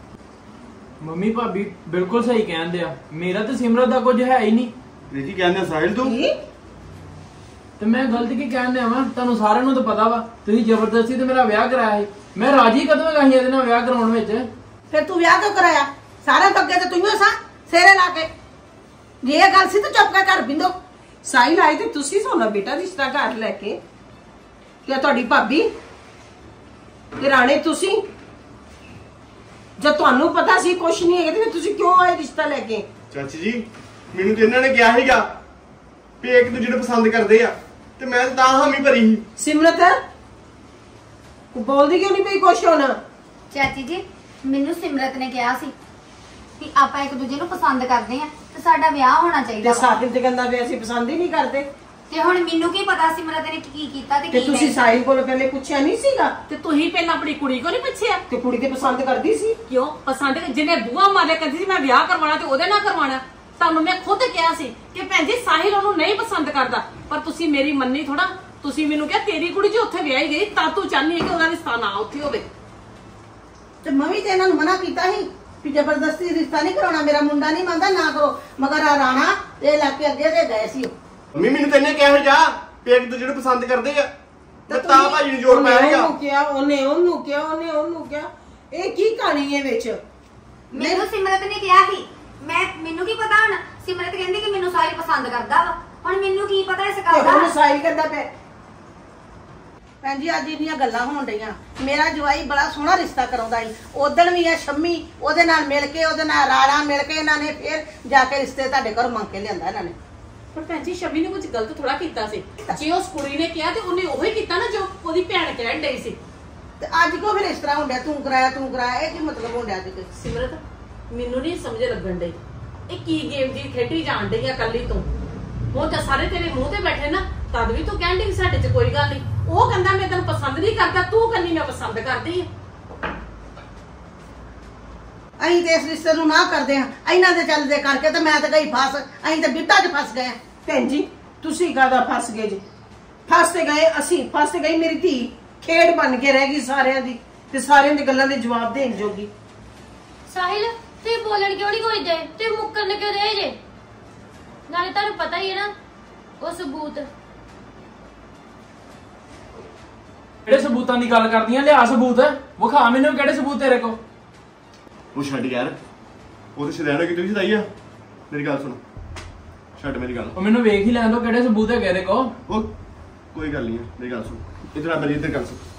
ਮੰਮੀ ਭਾਬੀ ਬਿਲਕੁਲ ਸਹੀ ਕਹਿੰਦੇ ਆ, ਮੇਰਾ ਤੇ ਸਿਮਰਤ ਦਾ ਕੁਝ ਹੈ ਹੀ ਨਹੀਂ। ਜੀ ਕਹਿੰਦੇ ਆ ਸਾਹਿਲ ਤੂੰ। ਕੀ? ਤੇ ਮੈਂ ਗਲਤ ਕੀ ਕਹਿੰਦੇ ਆਵਾਂ? ਤੁਹਾਨੂੰ ਸਾਰਿਆਂ ਨੂੰ ਤਾਂ ਪਤਾ ਵਾ, ਤੁਸੀਂ ਜ਼ਬਰਦਸਤੀ ਤੇ ਮੇਰਾ ਵਿਆਹ ਕਰਾਇਆ ਸੀ। ਮੈਂ ਰਾਜੀ ਕਦੋਂ ਹੈਗਾ ਸੀ ਇਹਦੇ ਨਾਲ ਵਿਆਹ ਕਰਾਉਣ ਵਿੱਚ? ਫਿਰ ਤੂੰ ਵਿਆਹ ਕਿਉਂ ਕਰਾਇਆ? ਸਾਰੇ ਤੋਂ ਅੱਗੇ ਤੇ ਤੂੰ ਹੀ ਸਾਂ ਸੇਰੇ ਲਾ ਕੇ। ਜੇ ਇਹ ਗੱਲ ਸੀ ਤਾਂ ਚੁੱਪ ਕੇ ਘਰ ਬਿੰਦੋ। ਸਾਹਿਲ ਆਏ ਤੇ ਤੁਸੀਂ ਸੋਨਾ ਬੇਟਾ ਰਿਸ਼ਤਾ ਘਰ ਲੈ ਕੇ, ਤੇ ਤੁਹਾਡੀ ਭਾਬੀ ਤੇ ਰਾਣੇ ਤੁਸੀਂ। ਜਦ ਤੁਹਾਨੂੰ ਪਤਾ ਸੀ ਕੁਛ ਨਹੀਂ ਹੈਗਾ ਤੇ ਤੁਸੀਂ ਕਿਉਂ ਆਏ ਰਿਸ਼ਤਾ ਲੈ ਕੇ? ਚਾਚੀ ਜੀ ਮੈਨੂੰ ਤੇ ਇਹਨਾਂ ਨੇ ਕਿਹਾ ਸੀਗਾ ਵੀ ਇੱਕ ਦੂਜੇ ਨੂੰ ਪਸੰਦ ਕਰਦੇ ਆ ਤੇ ਮੈਂ ਤਾਂ ਹਾਮੀ ਭਰੀ ਸੀ। ਸਿਮਰਤ ਬੋਲਦੀ ਕਿਉਂ ਨਹੀਂ ਪਈ ਕੁਛ ਹੁਣ? ਚਾਚੀ ਜੀ ਮੈਨੂੰ ਸਿਮਰਤ ਨੇ ਕਿਹਾ ਸੀ ਕਿ ਆਪਾਂ ਇੱਕ ਦੂਜੇ ਨੂੰ ਪਸੰਦ ਕਰਦੇ ਆ ਤੇ ਸਾਡਾ ਵਿਆਹ ਹੋਣਾ ਚਾਹੀਦਾ ਤੇ ਵਾ। ਸਾਹਿਲ ਤੇ ਕਹਿੰਦਾ ਵੀ ਅਸੀਂ ਪਸੰਦ ਹੀ ਨਹੀਂ ਕਰਦੇ। ਤੇ ਹੁਣ ਮੈਨੂੰ ਕੀ ਪਤਾ ਸਿਮਰਤ ਨੇ ਕੀ ਕੀਤਾ ਤੇ ਤੇ ਕੀ ਤੁਸੀਂ ਨਹੀਂ। ਸਾਹਿਲ ਕੋਲ ਪਹਿਲੇ ਪੁੱਛਿਆ ਨਹੀਂ ਸੀਗਾ? ਤੇ ਤੁਸੀਂ ਪਹਿਲਾਂ ਆਪਣੀ ਕੁੜੀ ਕੋ ਨਹੀਂ ਪੁੱਛਿਆ? ਤੇ ਕੁੜੀ ਤੇ ਪਸੰਦ ਕਰਦੀ ਸੀ। ਕਿਉਂ ਪਸੰਦ? ਜਿਹਨੇ ਬੂਹਾ ਮਾਰਿਆ ਕਹਿੰਦੀ ਸੀ ਮੈਂ ਵਿਆਹ ਕਰਵਾਉਣਾ ਤੇ ਉਹਦੇ ਨਾਲ ਕਰਵਾਉਣਾ। ਤੁਹਾਨੂੰ ਮੈਂ ਖੁਦ ਕਿਹਾ ਸੀ ਕਿ ਭੈਣ ਜੀ ਸਾਹਿਲ ਉਹਨੂੰ ਨਹੀਂ ਪਸੰਦ ਕਰਦਾ, ਪਰ ਤੁਸੀਂ ਮੇਰੀ ਮੰਨੀ ਥੋੜਾ। ਤੁਸੀਂ ਮੈਨੂੰ ਕਿਹਾ ਤੇਰੀ ਕੁੜੀ ਜੀ ਉੱਥੇ ਵਿਆਹੀ ਗਈ ਤਾਂ ਤੂੰ ਚਾਹਨੀ ਹੈ ਕਿ ਉਹਦਾ ਰਿਸ਼ਤਾ ਨਾ ਉੱਥੇ ਹੋਵੇ। ਤੇ ਮੈਂ ਵੀ ਤੇ ਇਹਨਾਂ ਨੂੰ ਮਨਾ ਕੀਤਾ ਸੀ ਕਿ ਜ਼ਬਰਦਸਤੀ ਰਿਸ਼ਤਾ ਨਹੀਂ ਕਰਾਉਣਾ, ਮੇਰਾ ਮੁੰਡਾ ਨਹੀਂ ਮੰਨਦਾ, ਨਾ ਕਰੋ। ਮਗਰ ਆ ਰਾਣਾ ਇਹ ਲੱਗ ਕੇ ਅੱਗੇ ਦੇ ਗਏ ਸੀ। ਮੰਮੀ ਮੈਨੂੰ ਤੈਨੇ ਕਿਹਾ ਜਾ ਵੀ ਇੱਕ ਦੂਜੇ ਨੂੰ ਪਸੰਦ ਕਰਦੇ ਆ ਤੇ ਤਾਂ ਭਾਜੀ ਨੂੰ ਜੋਰ ਪਾਇਆ ਸੀਗਾ। ਉਹਨੂੰ ਕਿਹਾ, ਉਹਨੇ ਉਹਨੂੰ ਕਿਹਾ, ਉਹਨੇ ਉਹਨੂੰ ਕਿਹਾ। ਇਹ ਕੀ ਕਹਾਣੀ ਹੈ ਵਿੱਚ? ਮੈਨੂੰ ਸਿਮਰਤ ਨੇ ਕਿਹਾ ਸੀ। ਮੈਨੂੰ ਕੀ ਪਤਾ ਹੁਣ? ਸਿਮਰਤ ਕਹਿੰਦੀ ਕਿ ਮੈਨੂੰ ਸਾਹਿਲ ਪਸੰਦ ਕਰਦਾ ਵਾ। ਹੁਣ ਮੈਨੂੰ ਕੀ ਪਤਾ ਇਸ ਗੱਲ ਤੇ ਹੁਣ ਦਾ? ਸਾਹਿਲ ਕਹਿੰਦਾ ਪਿਆ ਭੈਣ ਜੀ ਅੱਜ ਇੰਨੀਆਂ ਗੱਲਾਂ ਹੋਣ ਡਈਆਂ। ਮੇਰਾ ਜਵਾਈ ਬੜਾ ਸੋਹਣਾ ਰਿਸ਼ਤਾ ਕਰਾਉਂਦਾ ਸੀ, ਉਦਣ ਵੀ ਇਹ ਸ਼ੰਮੀ ਉਹਦੇ ਨਾਲ ਮਿਲ ਕੇ, ਉਹਦੇ ਨਾਲ ਰਾੜਾ ਮਿਲ ਕੇ ਇਹਨਾਂ ਨੇ ਫਿਰ ਜਾ ਕੇ ਰਿਸ਼ਤੇ ਤੁਹਾਡੇ ਘਰੋਂ ਮੰਗ ਕੇ ਲਿਆਂਦਾ ਇਹਨਾਂ ਨੇ। ਪਰ ਭੈਣ ਜੀ ਸ਼ਮੀ ਨੇ ਕੁਝ ਗਲਤ ਥੋੜਾ ਕੀਤਾ ਸੀ। ਜੇ ਉਸ ਕੁੜੀ ਨੇ ਕਿਹਾ ਤੇ ਉਹਨੇ ਉਹੀ ਕੀਤਾ ਨਾ ਜੋ ਉਹਦੀ ਭੈਣ ਕਹਿਣ ਡਈ ਸੀ। ਤੇ ਅੱਜ ਕਿਉਂ ਫਿਰ ਇਸ ਤਰ੍ਹਾਂ ਹੁੰਦਾ, ਤੂੰ ਕਰਾਇਆ, ਇਹ ਕੀ ਮਤਲਬ ਹੁੰਦਾ ਅੱਜ? ਸਿਮਰਤ ਮੈਨੂੰ ਨਹੀਂ ਸਮਝ ਲੱਗਣ ਡਈ ਇਹ ਕੀ ਗੇਮ ਦੀ ਖੇਡੀ ਜਾਣ ਡਈ ਆ ਕੱਲੀ ਤੂੰ। ਹੁਣ ਤਾਂ ਸਾਰੇ ਤੇਰੇ ਮੂੰਹ ਤੇ ਬੈਠੇ ਨਾ, ਤਦ ਵੀ ਤੂੰ ਕਹਿਣ ਡਈ ਸਾਡੇ 'ਚ ਕੋਈ ਗੱਲ ਨਹੀਂ। ਉਹ ਕਹਿੰਦਾ ਮੈਂ ਤੈਨੂੰ ਪਸੰਦ ਨਹੀਂ ਕਰਦਾ, ਤੂੰ ਕਹਿੰਦੀ ਮੈਂ ਪਸੰਦ ਕਰਦੀ ਆ। ਅਸੀਂ ਤੇ ਇਸ ਰਿਸ਼ਤੇ ਨੂੰ ਨਾ ਕਰਦੇ ਹਾਂ, ਇਹਨਾਂ ਦੇ ਚੱਲਦੇ ਕਰਕੇ ਤੇ ਮੈਂ ਤਾਂ ਗਈ ਫਸ, ਅਸੀਂ ਤਾਂ ਬਿੱਟਾ 'ਚ ਫਸ ਗਏ। ਭੈਣ ਜੀ ਤੁਸੀਂ ਕਾਹਦਾ ਫਸ ਗਏ ਜੀ? ਫਸ ਤੇ ਗਏ ਅਸੀਂ, ਫਸ ਤੇ ਗਈ ਮੇਰੀ ਧੀ, ਖੇਡ ਬਣ ਕੇ ਰਹਿ ਗਈ ਸਾਰਿਆਂ ਦੀ ਤੇ ਸਾਰਿਆਂ ਦੀ ਗੱਲਾਂ ਦੇ ਜਵਾਬ ਦੇਣ ਜੋਗੀ। ਸਾਹਿਲ ਤੇ ਬੋਲਣ ਕਿਉਂ ਨਹੀਂ ਕੋਈ ਦੇ ਤੇ ਮੁੱਕਰਨ ਕਿਉਂ ਦੇ ਜੇ? ਨਾਲੇ ਤੁਹਾਨੂੰ ਪਤਾ ਹੀ ਹੈ ਨਾ ਉਹ ਸਬੂਤ। ਕਿਹੜੇ ਸਬੂਤਾਂ ਦੀ ਗੱਲ ਕਰਦੀਆਂ? ਲਿਆ ਸਬੂਤ, ਵਿਖਾ ਮੈਨੂੰ ਕਿਹੜੇ ਸਬੂਤ ਤੇਰੇ ਕੋਲ। ਉਹ ਛੱਡ ਯਾਰ, ਉਹ ਤੇ ਸ਼ਰੈਣਾ ਕਿ ਤੁਸੀਂ ਸਦਾਈ ਆ। ਮੇਰੀ ਗੱਲ ਸੁਣ, ਛੱਡ ਮੇਰੀ ਗੱਲ। ਉਹ ਮੈਨੂੰ ਵੇਖ ਹੀ ਲੈਣ ਦੋ ਕਿਹੜੇ ਸਬੂਤ ਹੈ ਤੇਰੇ ਕੋਲ। ਉਹ ਕੋਈ ਗੱਲ ਨਹੀਂ, ਮੇਰੀ ਗੱਲ ਸੁਣ। ਇਧਰ ਆ, ਮੇਰੀ ਇੱਧਰ ਗੱਲ ਸੁਣ।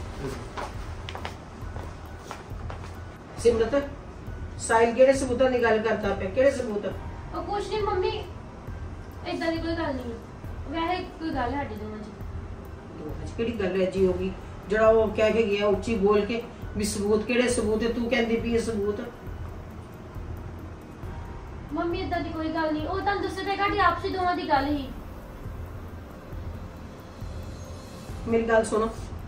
ਸਿਮਰਤ ਸਾਹਿਲ ਕਿਹੜੇ ਸਬੂਤਾਂ ਦੀ ਗੱਲ ਕਰਦਾ ਪਿਆ? ਕਿਹੜੇ ਸਬੂਤ? ਉਹ ਕੁਛ ਨਹੀਂ ਮੰਮੀ, ਏਦਾਂ ਦੀ ਕੋਈ ਗੱਲ ਨਹੀਂ। ਵੈਸੇ ਕੋਈ ਗੱਲ ਸਾਡੀ ਦੋਵਾਂ 'ਚ। ਕਿਹੜੀ ਗੱਲ ਹੈ ਜੀ ਹੋਗੀ ਜਿਹੜਾ ਉਹ ਕਹਿ ਕੇ ਗਿਆ ਉੱਚੀ ਬੋਲ ਕੇ ਵੀ ਸਬੂਤ? ਕਿਹੜੇ ਸਬੂਤ ਹੈ? ਤੂੰ ਕਹਿੰਦੀ ਵੀ ਇਹ ਸਬੂਤ? ਮੰਮੀ ਏਦਾਂ ਦੀ ਕੋਈ ਗੱਲ ਨਹੀਂ, ਉਹ ਤੁਹਾਨੂੰ ਦੱਸਿਆ ਤਾਂ ਸਾਡੀ ਆਪਸੀ ਦੋਵਾਂ ਦੀ ਗੱਲ ਹੀ। ਮੇਰੀ ਗੱਲ ਸੁਣੋ,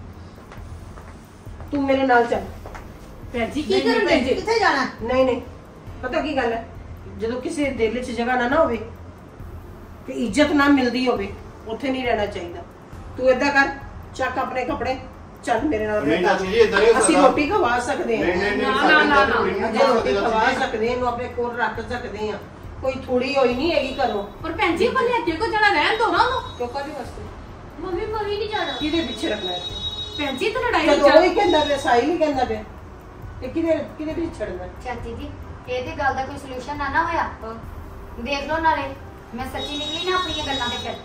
ਤੂੰ ਮੇਰੇ ਨਾਲ ਚੱਲ। ਭੈਣ ਜੀ ਕੀ ਕਰਨ ਡਏ ਜੀ? ਕਿੱਥੇ ਜਾਣਾ? ਨਹੀਂ ਪਤਾ ਕੀ ਗੱਲ ਹੈ, ਜਦੋਂ ਕਿਸੇ ਦਿਲ 'ਚ ਜਗ੍ਹਾ ਨਾ ਹੋਵੇ ਤੇ ਇੱਜ਼ਤ ਨਾ ਮਿਲਦੀ ਹੋਵੇ, ਉੱਥੇ ਨਹੀਂ ਰਹਿਣਾ ਚਾਹੀਦਾ। ਤੂੰ ਏਦਾਂ ਕਰ, ਚੱਕ ਆਪਣੇ ਕੱਪੜੇ, ਚੱਲ ਮੇਰੇ ਨਾਲ। ਨਹੀਂ ਚਾਚੀ ਜੀ, ਏਦਾਂ ਨਹੀਂ ਹੋ ਅਸੀਂ ਸਕਦਾ। ਰੋਟੀ ਖਵਾ ਸਕਦੇ ਹਾਂ। ਨਾ। ਰੋਟੀ ਖਵਾ ਸਕਦੇ ਹਾਂ, ਇਹਨੂੰ ਆਪਣੇ ਕੋਲ ਰੱਖ ਸਕਦੇ ਹਾਂ। ਕੋਈ ਥੋੜੀ ਹੋਈ ਨਹੀਂ ਹੈਗੀ ਘਰੋਂ। ਪਰ ਭੈਣ ਜੀ ਕੋਲ ਅੱਗੇ ਕੋ ਜਾਣਾ ਰਹਿਣ ਦੋ ਨਾ ਉਹਨੂੰ। ਕਿਉਂ? ਕਾਹਦੇ ਵਾਸਤੇ? ਮੰਮੀ ਮੈਂ ਵੀ ਨਹੀਂ ਜਾਣਾ। ਕਿਹਦੇ ਪਿੱਛੇ ਰੱਖਣਾ ਹੈ? ਭੈਣ ਜੀ ਤਾਂ ਲੜਾਈ ਜਦੋਂ ਉਹ ਹੀ ਕਹਿੰਦਾ ਪਿਆ, ਸਾਹਿਲ ਹੀ ਕਹਿੰਦਾ ਪਿਆ, ਇਹ ਕਿਹਦੇ ਪਿੱਛੇ ਛੱਡਣਾ? ਚਾਚੀ ਜੀ ਇਹ ਤੇ ਗੱਲ ਦਾ ਕੋਈ ਸੋਲੂਸ਼ਨ ਨਾ ਹੋਇਆ। ਦੇਖ ਲਓ ਨਾਲੇ ਮੈਂ ਸੱਚੀ ਨਿਕਲੀ ਨਾ ਆਪਣੀਆਂ ਗੱਲਾਂ ਤੇ। ਫਿਰ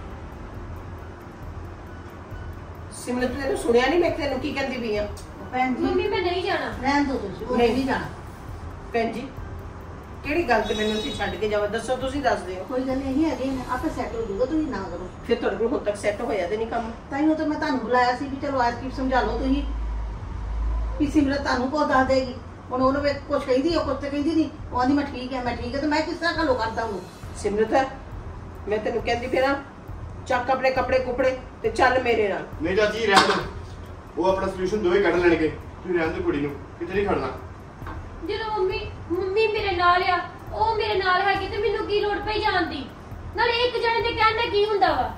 ਸਿਮਰਤ ਤੈਨੂੰ ਸੁਣਿਆ ਨਹੀਂ ਮੈਂ ਤੈਨੂੰ ਕੀ ਕਹਿੰਦੀ ਪਈ ਆ? ਭੈਣ ਜੀ ਮੰਮੀ ਮੈਂ ਨਹੀਂ ਜਾਣਾ। ਰਹਿਣ ਦੋ ਤੁਸੀਂ, ਉਹ ਨਹੀਂ ਜਾਣਾ। ਭੈਣ ਜੀ ਕਿਹੜੀ ਗੱਲ ਤੇ ਮੈਨੂੰ ਤੁਸੀਂ ਛੱਡ ਕੇ ਜਾਵਾ? ਦੱਸੋ, ਤੁਸੀਂ ਦੱਸ ਦਿਓ। ਕੋਈ ਗੱਲ ਨਹੀਂ ਹੈਗੀ, ਆਪੇ ਸੈੱਟ ਹੋ ਜਾਊਗਾ, ਤੁਸੀਂ ਨਾ ਕਰੋ। ਫਿਰ ਤੁਹਾਡੇ ਕੋਲ ਹੁਣ ਤੱਕ ਸੈੱਟ ਹੋਇਆ ਤੇ ਨਹੀਂ ਕੰਮ? ਤਾਈਓ ਤਾਂ ਮੈਂ ਤੁਹਾਨੂੰ ਬੁਲਾਇਆ ਸੀ ਵੀ ਚਲੋ ਅੱਜ ਕੀ ਸਮਝਾ ਲਓ ਤੁਸੀਂ ਵੀ ਸਿਮਰਤ ਤੁਹਾਨੂੰ ਕੋ ਦੱਸ ਦੇਗੀ। ਹੁਣ ਉਹਨੂੰ ਵੇ ਕੁਛ ਕਹਿੰਦੀ, ਉਹ ਕੁਛ ਤੇ ਕਹਿੰਦੀ ਨਹੀਂ। ਉਹ ਆਂਦੀ ਮੈਂ ਠੀਕ ਹੈ ਤੇ ਮੈਂ ਕਿਸ ਤਰ੍ਹਾਂ ਘੱਲੋ ਕਰਦਾ ਉਹਨੂੰ? ਸਿਮਰਤ ਮੈਂ ਤੈਨੂੰ ਕਹਿੰਦੀ ਪਈ ਨਾ, ਚੱਕ ਆਪਣੇ ਕੱਪੜੇ ਕੁਪੜੇ ਤੇ ਚੱਲ ਮੇਰੇ ਨਾਲ। ਨਹੀਂ ਚਾਚੀ ਰਹਿਣ ਦੋ, ਉਹ ਆਪਣਾ ਸੋਲੂਸ਼ਨ ਦੋਵੇਂ ਕੱਢ ਲੈਣਗੇ। ਤੁਸੀਂ ਰਹਿਣ ਦਿਓ ਕੁੜੀ ਨੂੰ, ਕਿਤੇ ਨਹੀਂ ਖੜਨਾ। ਜਦੋਂ ਮੰਮੀ ਮੇਰੇ ਨਾਲ ਆ, ਉਹ ਮੇਰੇ ਨਾਲ ਹੈਗੀ ਤੇ ਮੈਨੂੰ ਕੀ ਲੋੜ ਪਈ ਜਾਣ ਦੀ? ਨਾਲੇ ਇੱਕ ਜਣੇ ਦੇ ਕਹਿਣ ਦਾ ਕੀ ਹੁੰਦਾ ਵਾ?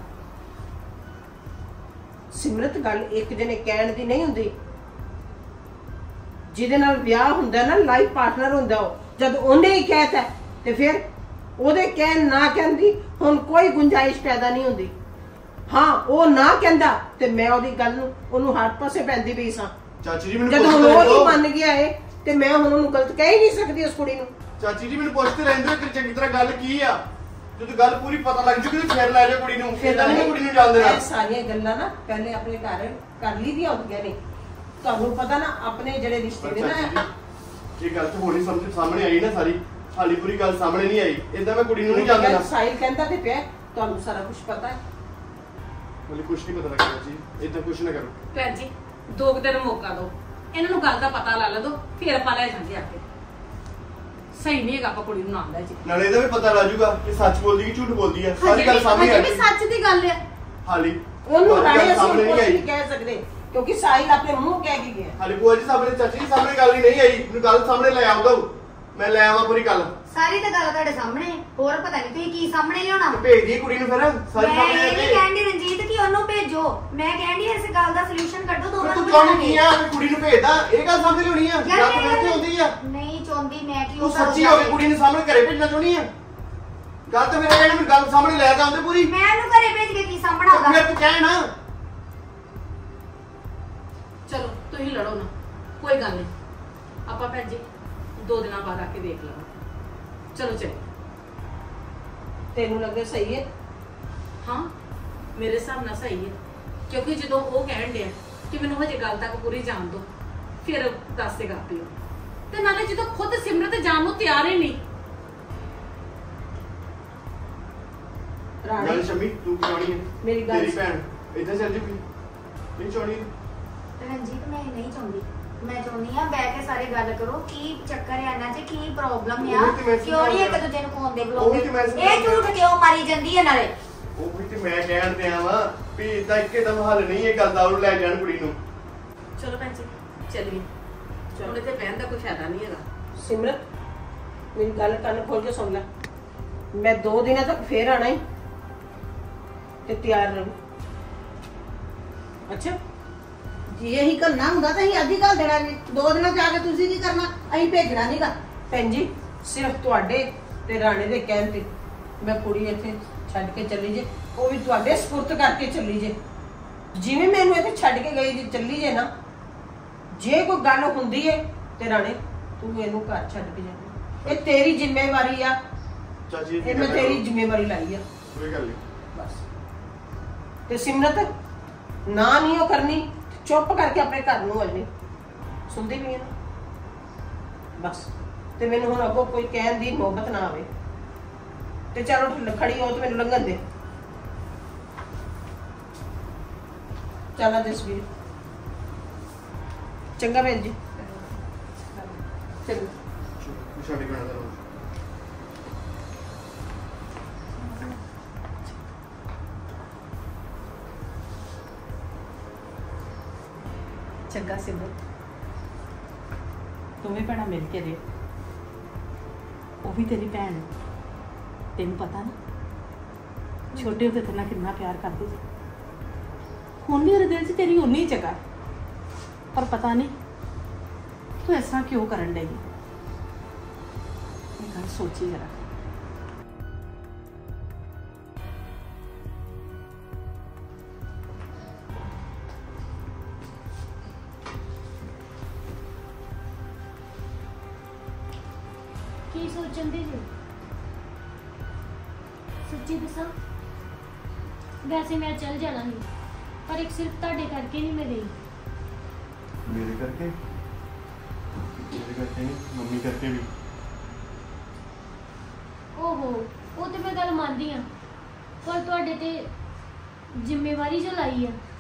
ਸਿਮਰਤ ਗੱਲ ਇੱਕ ਜਣੇ ਕਹਿਣ ਦੀ ਨਹੀਂ ਹੁੰਦੀ। ਜਿਹਦੇ ਨਾਲ ਵਿਆਹ ਹੁੰਦਾ ਨਾ, ਲਾਈਫ ਪਾਰਟਨਰ ਹੁੰਦਾ ਉਹ, ਜਦ ਉਹਨੇ ਹੀ ਕਹਿਤਾ ਤੇ ਫਿਰ ਉਹਦੇ ਕਹਿਣ ਨਾ ਕਹਿੰਦੀ ਹੁਣ ਕੋਈ ਗੁੰਜਾਇਸ਼ ਪੈਦਾ ਨਹੀਂ ਹੁੰਦੀ। ਹਾਂ ਉਹ ਨਾ ਕਹਿੰਦਾ ਤੇ ਮੈਂ ਉਹਦੀ ਗੱਲ ਨੂੰ ਉਹਨੂੰ ਹਰ ਪਾਸੇ ਪੈਂਦੀ ਪਈ ਸਾਂ। ਚਾਚੀ ਜੀ ਮੈਨੂੰ ਜਦੋਂ ਪੁੱਛਦੇ ਉਹ ਰਹਿੰਦੇ ਹੀ ਹੋ। ਮੰਨ ਗਿਆ ਏ ਤੇ ਮੈਂ ਹੁਣ ਉਹਨੂੰ ਗਲਤ ਕਹਿ ਹੀ ਨਹੀਂ ਸਕਦੀ ਉਸ ਕੁੜੀ ਨੂੰ। ਚਾਚੀ ਜੀ ਮੈਨੂੰ ਪੁੱਛਦੇ ਰਹਿੰਦੇ ਹੋ ਕਿ ਚੰਗੀ ਤਰ੍ਹਾਂ ਗੱਲ ਕੀ ਆ। ਜਦੋਂ ਗੱਲ ਪੂਰੀ ਪਤਾ ਲੱਗ ਜੂਗੀ ਤੇ ਫੇਰ ਲੈ ਜਾਓ ਕੁੜੀ ਨੂੰ। ਫਿਰ ਤਾਂ ਨਹੀਂ ਕੁੜੀ ਨੂੰ ਜਾਣ ਦੇਣਾ। ਇਹ ਸਾਰੀਆਂ ਗੱਲਾਂ ਨਾ ਪਹਿਲੇ ਆਪਣੇ ਘਰ ਕਰ ਲਈ ਦੀਆਂ ਹੁੰਦੀਆਂ ਨੇ। ਤੁਹਾਨੂੰ ਪਤਾ ਨਾ ਆਪਣੇ ਜਿਹੜੇ ਰਿਸ਼ਤੇ ਨੇ ਨਾ, ਇਹ ਗੱਲ ਤਾਂ ਹੋਣੀ ਸਮਝ ਸਾਹਮਣੇ ਆਈ ਨਾ ਸਾਰੀ। ਹਾਲੀ ਪੂਰੀ ਗੱਲ ਸਾਹਮਣੇ ਨਹੀਂ ਆਈ। ਇਦਾਂ ਮੈਂ ਕੁੜੀ ਨੂੰ ਨਹੀਂ ਜਾਣ ਦੇਣਾ। ਸਾਹਿਲ ਕਹਿੰਦਾ ਤੇ ਪਿਆ, ਤੁਹਾਨੂੰ ਸਾਰਾ ਕੁਝ ਪਤਾ ਹੈ। ਮੈਨੂੰ ਕੁਝ ਨਹੀਂ ਪਤਾ ਲੱਗਦਾ ਜੀ, ਇਦਾਂ ਕੁਝ ਨਾ ਕਰੋ। ਭੈਣ ਜੀ 2 ਦਿਨ ਮੌਕਾ ਦਿਓ, ਇਹਨਾਂ ਨੂੰ ਗੱਲ ਦਾ ਪਤਾ ਲਾ ਲਓ, ਫਿਰ ਆਪਾਂ ਲੈ ਜਾਂਦੇ ਆ ਕੇ। ਸਹੀ ਨਹੀਂ ਹੈਗਾ ਆਪਾਂ ਕੁੜੀ ਨੂੰ ਨਾਲ ਲੈ ਜੀ। ਨਾਲੇ ਇਹਦਾ ਵੀ ਪਤਾ ਲੱਗ ਜਾਊਗਾ ਕਿ ਸੱਚ ਬੋਲਦੀ ਕਿ ਝੂਠ ਬੋਲਦੀ ਹੈ। ਸਾਰੀ ਗੱਲ ਸਾਹਮਣੇ ਆ ਵੀ ਗਈ। ਸੱਚ ਦੀ ਗੱਲ ਹੈ। ਹਾਲੀ ਉਹਨੂੰ ਰਾਣੇ ਅਸੀਂ ਸਾਹਮਣੇ ਕੁਝ ਨਹੀਂ ਆਈ। ਨਹੀਂ ਕਹਿ ਸਕਦੇ ਕਿਉਂਕਿ ਸਾਹਿਲ ਆਪਣੇ ਮੂੰਹ ਕਹਿ ਕੇ ਗਿਆ। ਹਾਲੀ ਭੂਆ ਜੀ ਸਾਹਮਣੇ, ਚਾਚੀ ਜੀ ਸਾਹਮਣੇ ਗੱਲ ਹੀ ਨਹੀਂ ਆਈ। ਮੈਨੂੰ ਗੱਲ ਸਾਹਮਣੇ ਲੈ ਆਉਂਦਾ, ਮੈਂ ਲੈ ਆਵਾਂ ਪੂਰੀ ਗੱਲ। ਸਾਰੀ ਤਾਂ ਗੱਲ ਤੁਹਾਡੇ ਸਾਹਮਣੇ, ਹੋਰ ਪਤਾ ਨਹੀਂ ਤੁਸੀਂ ਕੀ ਸਾਹਮਣੇ ਲਿਆਉਣਾ। ਭੇਜ ਦੀ ਕੁੜੀ ਨੂੰ ਫਿਰ ਸਾਰੀ ਮੈਂ ਸਾਹਮਣੇ ਇਹ ਨਹੀਂ ਆ ਕਹਿੰਦੀ ਰਣਜੀਤ ਕਿ ਉਹਨੂੰ ਭੇਜੋ, ਮੈਂ ਕਹਿੰਦੀ ਇਸ ਗੱਲ ਦਾ ਸੋਲੂਸ਼ਨ ਕੱਢੋ ਦੋਵਾਂ ਤੂੰ ਨੂੰ। ਕੌਣ ਕੀ ਆ ਵੀ ਕੁੜੀ ਨੂੰ ਭੇਜਦਾ? ਇਹ ਗੱਲ ਸਮਝ ਲਿਆਉਣੀ ਆ। ਯਾਰ ਗੱਲ ਮੇਰੇ ਤੇ ਹੁੰਦੀ ਆ। ਨਹੀਂ ਚਾਹੁੰਦੀ ਮੈਂ ਕਿ ਤੂੰ ਉਹ ਘਰੋਂ ਸੱਚੀ ਹੋ ਕੇ ਜਾਵੇ। ਕੁੜੀ ਨੂੰ ਸਾਹਮਣੇ ਘਰੇ ਭੇਜਣਾ ਚਾਹੁੰਦੀ ਆ? ਗੱਲ ਤਾਂ ਮੇਰੇ ਇਹਨੂੰ ਗੱਲ ਸਾਹਮਣੇ ਲੈ ਕੇ ਆਉਂਦੇ ਪੂਰੀ। ਮੈਂ ਉਹਨੂੰ ਘਰੇ ਭੇਜ ਕੇ ਕੀ ਸਾਂਭਣਾ ਫਿਰ ਹੋਗਾ? ਤੂੰ ਕਹਿ ਨਾ। ਚਲੋ ਤੁਸੀਂ ਲੜੋ ਨਾ, ਕੋਈ ਗੱਲ ਨਹੀਂ। ਆਪਾਂ ਭੈਣ ਜੀ 2 ਦਿਨਾਂ ਬਾਅਦ ਆ ਕੇ ਦੇਖ ਲਵਾਂਗੇ। ਚਲੋ ਚਲੋ। ਤੈਨੂੰ ਲੱਗਦਾ ਸਹੀ ਹੈ? ਹਾਂ ਮੇਰੇ ਹਿਸਾਬ ਨਾਲ ਸਹੀ ਹੈ। ਕਿਉਂਕਿ ਜਦੋਂ ਉਹ ਕਹਿਣ ਡਿਆ ਕਿ ਮੈਨੂੰ ਹਜੇ ਗੱਲ ਤੱਕ ਪੂਰੀ ਜਾਣ ਦਿਓ, ਫਿਰ ਦੱਸੇਗਾ ਪਿਓ। ਤੇ ਨਾਲੇ ਜਦੋਂ ਖੁਦ ਸਿਮਰਤ ਜਾਣ ਨੂੰ ਤਿਆਰ ਹੀ ਨਹੀਂ। ਗੱਲ ਰਾਣੀ ਸ਼ਮੀ ਤੂੰ ਕੀ ਚਾਹਣੀ ਹੈ? ਮੇਰੀ ਗੱਲ ਤੇਰੀ ਭੈਣ ਇੱਥੇ ਚੱਲ ਜੂਗੀ ਨਹੀਂ ਚਾਹਣੀ? ਰਣਜੀਤ ਮੈਂ ਨਹੀਂ ਚਾਹੁੰਦੀ, ਮੈਂ ਚਾਹੁੰਦੀ ਆ ਬਹਿ ਕੇ ਸਾਰੇ ਗੱਲ ਕਰੋ ਕੀ ਚੱਕਰ ਹੈ ਇਹਨਾਂ 'ਚ, ਕੀ ਪ੍ਰੋਬਲਮ ਆ, ਉਹੀ ਤੇ ਮੈਂ ਕਿਉਂ ਨਹੀਂ ਇੱਕ ਦੂਜੇ ਨੂੰ ਫੋਨ ਦੇ ਉਹੀ ਬੁਲਾਉਂਦੇ, ਤੇ ਮੈਂ ਇਹ ਝੂਠ ਕਿਉਂ ਮਾਰੀ ਜਾਂਦੀ ਹੈ ਨਾਲੇ। ਉਹ ਵੀ ਤੇ ਮੈਂ ਕਹਿਣ ਦਿਆਂ ਵਾ ਵੀ ਇਦਾਂ ਇੱਕਦਮ ਹੱਲ ਨਹੀਂ ਇਹ ਗੱਲ ਦਾ, ਉਹ ਲੈ ਜਾਣ ਕੁੜੀ ਨੂੰ। ਚਲੋ ਭੈਣ ਜੀ ਚੱਲੀਏ, ਹੁਣ ਇੱਥੇ ਬਹਿਣ ਦਾ ਕੋਈ ਫਾਇਦਾ ਨਹੀਂ ਹੈਗਾ। ਸਿਮਰਤ ਮੇਰੀ ਗੱਲ ਕੰਨ ਖੋਲ ਕੇ ਸੁਣ ਲੈ, ਮੈਂ 2 ਦਿਨਾਂ ਤੱਕ ਫੇਰ ਆਣਾ ਹੀ ਤੇ ਤਿਆਰ ਰਹੋ। ਅੱਛਾ ਜੇ ਇਹੀ ਘੱਲਣਾ ਹੁੰਦਾ ਤਾਂ ਅਸੀਂ ਅੱਜ ਹੀ ਘੱਲ ਦੇਣਾ ਜੀ। 2 ਦਿਨਾਂ ਚ ਆ ਕੇ ਤੁਸੀਂ ਕੀ ਕਰਨਾ, ਅਸੀਂ ਭੇਜਣਾ ਨਹੀਂਗਾ। ਭੈਣ ਜੀ ਸਿਰਫ ਤੁਹਾਡੇ ਤੇ ਰਾਣੇ ਦੇ ਕਹਿਣ ਤੇ ਮੈਂ ਕੁੜੀ ਇੱਥੇ ਛੱਡ ਕੇ ਚੱਲੀ ਜੇ, ਉਹ ਵੀ ਤੁਹਾਡੇ ਸਪੁਰਤ ਕਰਕੇ ਚੱਲੀ ਜੇ। ਜਿਵੇਂ ਮੈਨੂੰ ਇੱਥੇ ਛੱਡ ਕੇ ਗਈ ਜੇ ਚੱਲੀ ਜੇ ਨਾ, ਜੇ ਕੋਈ ਗੱਲ ਹੁੰਦੀ ਹੈ ਤੇ ਰਾਣੇ ਤੂੰ ਇਹਨੂੰ ਘਰ ਛੱਡ ਕੇ ਜਾ, ਇਹ ਤੇਰੀ ਜ਼ਿੰਮੇਵਾਰੀ ਆ। ਚਾਚੀ ਇਹ ਮੈਂ ਤੇਰੀ ਜ਼ਿੰਮੇਵਾਰੀ ਲਾਈ ਆ ਕੋਈ ਗੱਲ ਨਹੀਂ। ਬਸ। ਤੇ ਸਿਮਰਤ ਨਾ ਨਹੀਂ ਉਹ ਕਰਨੀ, ਚੁੱਪ ਕਰਕੇ ਆਪਣੇ ਘਰ ਨੂੰ ਆ ਜਾਣੀ, ਸੁਣਦੀ ਵੀ ਹੈ ਨਾ ਬਸ। ਤੇ ਮੈਨੂੰ ਹੁਣ ਅੱਗੋਂ ਕੋਈ ਕਹਿਣ ਦੀ ਨੌਬਤ ਨਾ ਆਵੇ। ਤੇ ਚਲੋ ਖੜੀ ਹੋ ਤੇ ਮੈਨੂੰ ਲੰਘਣ ਦੇ। ਚੱਲ ਜਸਵੀਰ, ਚੰਗਾ ਭੈਣ ਜੀ, ਚੰਗਾ। ਛੱਡ ਕੇ ਆਣਾ ਤੈਨੂੰ। ਚੰਗਾ ਸਿਮਰਤ, ਦੋਵੇਂ ਭੈਣਾਂ ਮਿਲ ਕੇ ਰਹੇ, ਉਹ ਵੀ ਤੇਰੀ ਭੈਣ ਹੈ, ਤੈਨੂੰ ਪਤਾ ਨਾ ਛੋਟੇ ਹੁੰਦੇ ਤੇਰੇ ਨਾਲ ਕਿੰਨਾ ਪਿਆਰ ਕਰਦੇ ਸੀ। ਹੁਣ ਵੀ ਉਹਦੇ ਦਿਲ 'ਚ ਤੇਰੀ ਉਨੀ ਹੀ ਜਗ੍ਹਾ, ਪਰ ਪਤਾ ਨਹੀਂ ਤੂੰ ਇਸ ਤਰ੍ਹਾਂ ਕਿਉਂ ਕਰਨ ਡਈ। ਇਹ ਗੱਲ ਸੋਚੀ ਜਰਾ। ਕੀ ਸੋਚਣ ਦੀ ਜੀ? ਸੱਚੀ ਦੱਸਾਂ, ਵੈਸੇ ਮੈਂ ਚੱਲ ਜਾਣਾ ਸੀ, ਪਰ ਇੱਕ ਸਿਰਫ ਤੁਹਾਡੇ ਕਰਕੇ ਨਹੀਂ ਮੈਂ ਗਈ। ਮੇਰੇ ਕਰਕੇ? ਮੇਰੇ ਕਰਕੇ ਨਹੀਂ, ਮੰਮੀ ਕਰਕੇ ਵੀ। ਓਹੋ, ਉਹ ਤੇ ਮੈਂ ਗੱਲ ਮੰਨਦੀ ਆ, ਪਰ ਤੁਹਾਡੇ ਤੇ ਜ਼ਿੰਮੇਵਾਰੀ ਜੋ ਲਾਈ ਆ